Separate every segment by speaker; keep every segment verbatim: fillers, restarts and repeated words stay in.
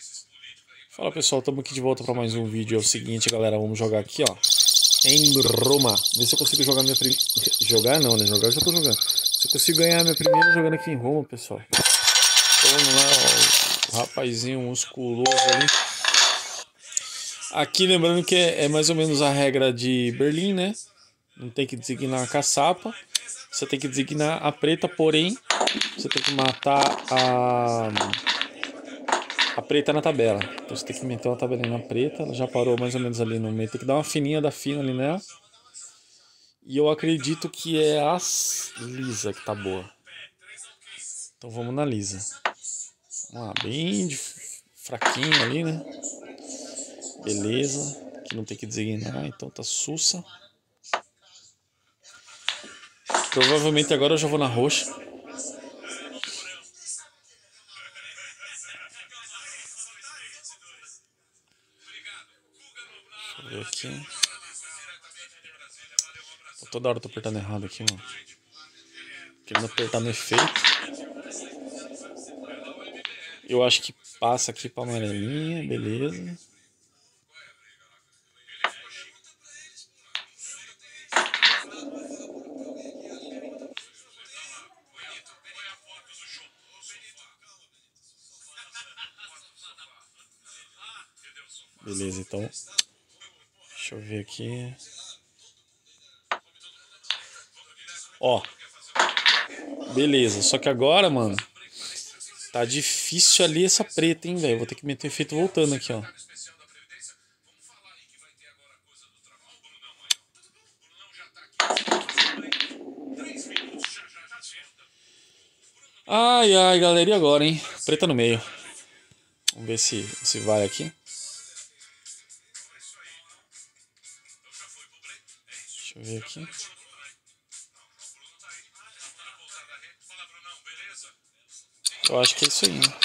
Speaker 1: Fala pessoal, estamos aqui de volta para mais um vídeo. É o seguinte, galera, vamos jogar aqui, ó, em Roma. Ver se eu consigo jogar minha primeira... Jogar não, né? Jogar eu já tô jogando. Se eu consigo ganhar minha primeira jogando aqui em Roma, pessoal. Então, vamos lá, ó, o rapazinho musculoso ali. Aqui lembrando que é, é mais ou menos a regra de Berlim, né? Não tem que designar a caçapa. Você tem que designar a preta, porém você tem que matar a... a preta na tabela. Então você tem que meter uma tabelinha na preta. Ela já parou mais ou menos ali no meio. Tem que dar uma fininha da fina ali nela. E eu acredito que é a lisa que tá boa. Então vamos na lisa. Vamos lá, bem de fraquinho ali, né? Beleza. Aqui não tem que designar, então tá sussa. Provavelmente agora eu já vou na roxa. Deixa eu ver aqui. Toda hora eu tô apertando errado aqui, mano. Querendo apertar no efeito. Eu acho que passa aqui pra amarelinha, beleza. Beleza, então. Deixa eu ver aqui. Ó. Beleza, só que agora, mano, tá difícil ali essa preta, hein, velho. Vou ter que meter efeito voltando aqui, ó. Ai, ai, galera, e agora, hein? Preta no meio. Vamos ver se, se vai aqui. Deixa eu ver aqui. Eu acho que é isso aí, né?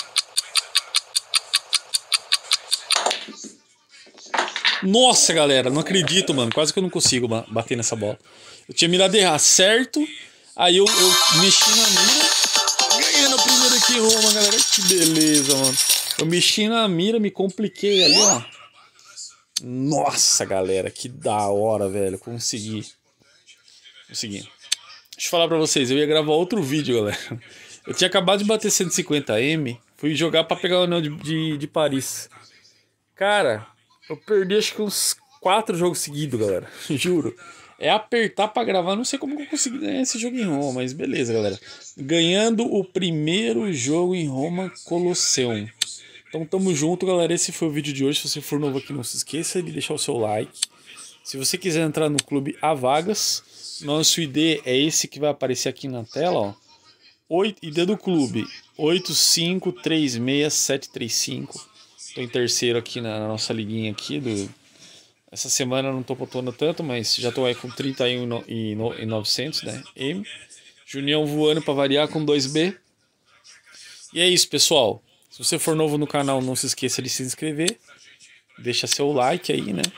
Speaker 1: Nossa, galera, não acredito, mano. Quase que eu não consigo bater nessa bola. Eu tinha mirado errar certo. Aí eu, eu mexi na mira. Ganhando o primeiro aqui em Roma, galera. Que beleza, mano. Eu mexi na mira, me compliquei ali, ó. Nossa, galera, que da hora, velho. Consegui. Consegui. Deixa eu falar pra vocês. Eu ia gravar outro vídeo, galera. Eu tinha acabado de bater cento e cinquenta M. Fui jogar pra pegar o anel de, de, de Paris. Cara, eu perdi acho que uns quatro jogos seguidos, galera. Juro. É apertar pra gravar. Não sei como que eu consegui ganhar esse jogo em Roma, mas beleza, galera. Ganhando o primeiro jogo em Roma, Colosseum. Então tamo junto, galera. Esse foi o vídeo de hoje. Se você for novo aqui, não se esqueça de deixar o seu like. Se você quiser entrar no clube, há vagas. Nosso I D é esse que vai aparecer aqui na tela, ó. I D do clube oito cinco três seis sete três cinco. Tô em terceiro aqui na nossa liguinha aqui do... Essa semana eu não tô pontuando tanto, mas já tô aí com trinta e um e novecentos, né? M. Junião voando pra variar com dois B. E é isso, pessoal. Se você for novo no canal, não se esqueça de se inscrever. Deixa seu like aí, né?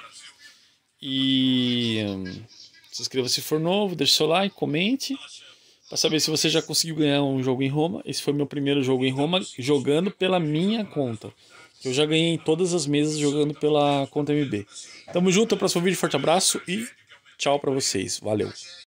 Speaker 1: E hum, se inscreva se for novo, deixa seu like, comente. Para saber se você já conseguiu ganhar um jogo em Roma. Esse foi meu primeiro jogo em Roma, jogando pela minha conta. Eu já ganhei em todas as mesas jogando pela conta M B. Tamo junto, até o próximo vídeo, forte abraço e tchau para vocês. Valeu!